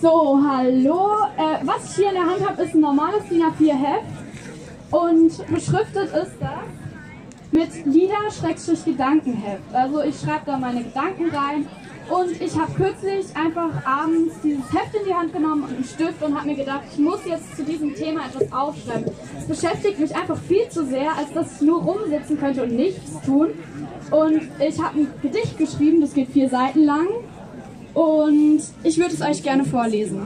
So, hallo. Was ich hier in der Hand habe, ist ein normales DIN A4-Heft und beschriftet ist das mit Lieder-Gedankenheft. Also ich schreibe da meine Gedanken rein und ich habe kürzlich einfach abends dieses Heft in die Hand genommen und einen Stift und habe mir gedacht, ich muss jetzt zu diesem Thema etwas aufschreiben. Es beschäftigt mich einfach viel zu sehr, als dass ich nur rumsitzen könnte und nichts tun. Und ich habe ein Gedicht geschrieben, das geht 4 Seiten lang. Und ich würde es euch gerne vorlesen.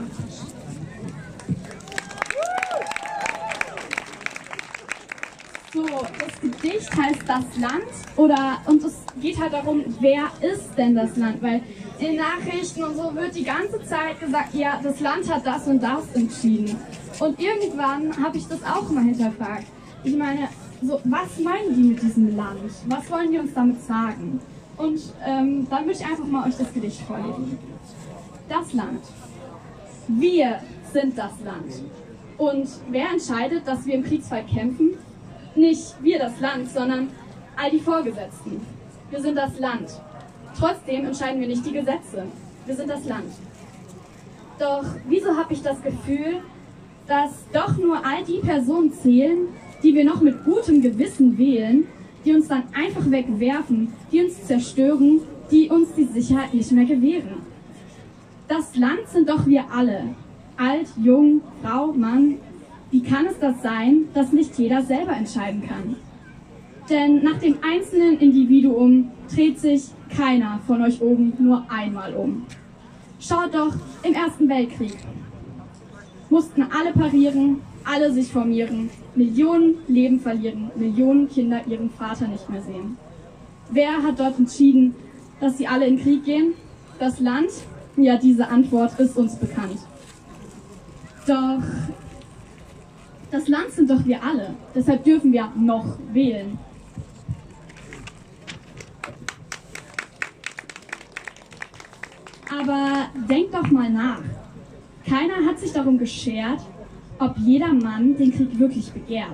So, das Gedicht heißt Das Land und es geht halt darum, wer ist denn das Land? Weil in den Nachrichten und so wird die ganze Zeit gesagt, ja, das Land hat das und das entschieden. Und irgendwann habe ich das auch mal hinterfragt. Ich meine, so, was meinen die mit diesem Land? Was wollen die uns damit sagen? Und dann würde ich einfach mal euch das Gedicht vorlesen. Das Land. Wir sind das Land. Und wer entscheidet, dass wir im Kriegsfall kämpfen? Nicht wir das Land, sondern all die Vorgesetzten. Wir sind das Land. Trotzdem entscheiden wir nicht die Gesetze. Wir sind das Land. Doch wieso habe ich das Gefühl, dass doch nur all die Personen zählen, die wir noch mit gutem Gewissen wählen, die uns dann einfach wegwerfen, die uns zerstören, die uns die Sicherheit nicht mehr gewähren. Das Land sind doch wir alle. Alt, jung, Frau, Mann. Wie kann es das sein, dass nicht jeder selber entscheiden kann? Denn nach dem einzelnen Individuum dreht sich keiner von euch oben nur einmal um. Schaut doch, im Ersten Weltkrieg mussten alle parieren, alle sich formieren, Millionen Leben verlieren, Millionen Kinder ihren Vater nicht mehr sehen. Wer hat dort entschieden, dass sie alle in den Krieg gehen? Das Land? Ja, diese Antwort ist uns bekannt. Doch das Land sind doch wir alle, deshalb dürfen wir noch wählen. Aber denkt doch mal nach. Keiner hat sich darum geschert, ob jeder Mann den Krieg wirklich begehrt.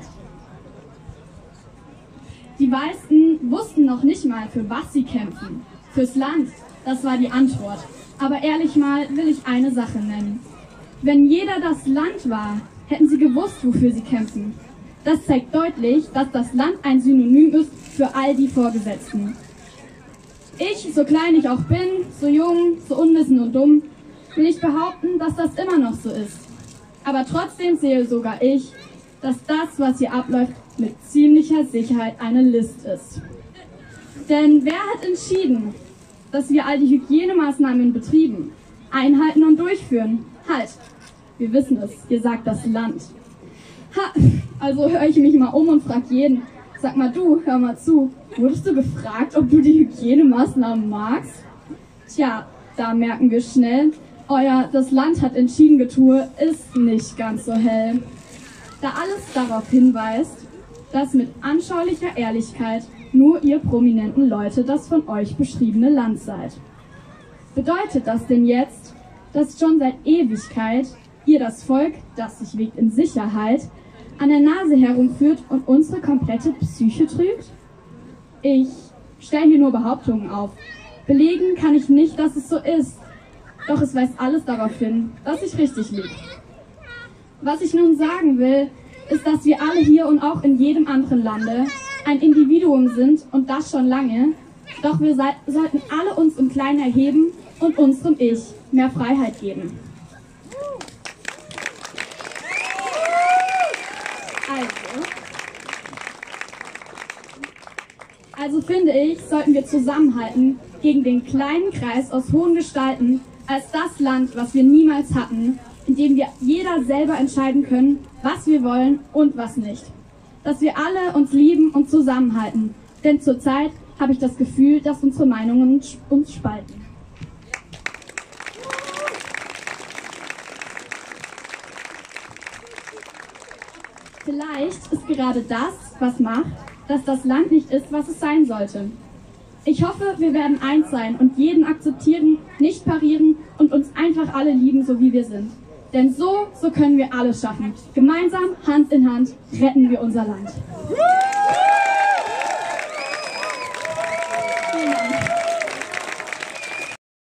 Die Weißen wussten noch nicht mal, für was sie kämpfen. Fürs Land, das war die Antwort. Aber ehrlich mal will ich eine Sache nennen. Wenn jeder das Land war, hätten sie gewusst, wofür sie kämpfen. Das zeigt deutlich, dass das Land ein Synonym ist für all die Vorgesetzten. Ich, so klein ich auch bin, so jung, so unwissend und dumm, will nicht behaupten, dass das immer noch so ist. Aber trotzdem sehe sogar ich, dass das, was hier abläuft, mit ziemlicher Sicherheit eine List ist. Denn wer hat entschieden, dass wir all die Hygienemaßnahmen in Betrieben einhalten und durchführen? Halt, wir wissen es, ihr sagt das Land. Ha, also höre ich mich mal um und frage jeden, sag mal du, hör mal zu, wurdest du gefragt, ob du die Hygienemaßnahmen magst? Tja, da merken wir schnell, das Land hat entschieden Getue ist nicht ganz so hell. Da alles darauf hinweist, dass mit anschaulicher Ehrlichkeit nur ihr prominenten Leute das von euch beschriebene Land seid. Bedeutet das denn jetzt, dass schon seit Ewigkeit ihr das Volk, das sich wägt in Sicherheit, an der Nase herumführt und unsere komplette Psyche trügt? Ich stelle hier nur Behauptungen auf. Belegen kann ich nicht, dass es so ist. Doch es weist alles darauf hin, dass ich richtig liege. Was ich nun sagen will, ist, dass wir alle hier und auch in jedem anderen Lande ein Individuum sind und das schon lange. Doch wir sollten alle uns im Kleinen erheben und unserem Ich mehr Freiheit geben. Also finde ich, sollten wir zusammenhalten gegen den kleinen Kreis aus hohen Gestalten als das Land, was wir niemals hatten, in dem wir jeder selber entscheiden können, was wir wollen und was nicht. Dass wir alle uns lieben und zusammenhalten, denn zurzeit habe ich das Gefühl, dass unsere Meinungen uns spalten. Vielleicht ist gerade das, was macht, dass das Land nicht ist, was es sein sollte. Ich hoffe, wir werden eins sein und jeden akzeptieren, nicht parieren und uns einfach alle lieben, so wie wir sind. Denn so können wir alles schaffen. Gemeinsam, Hand in Hand, retten wir unser Land.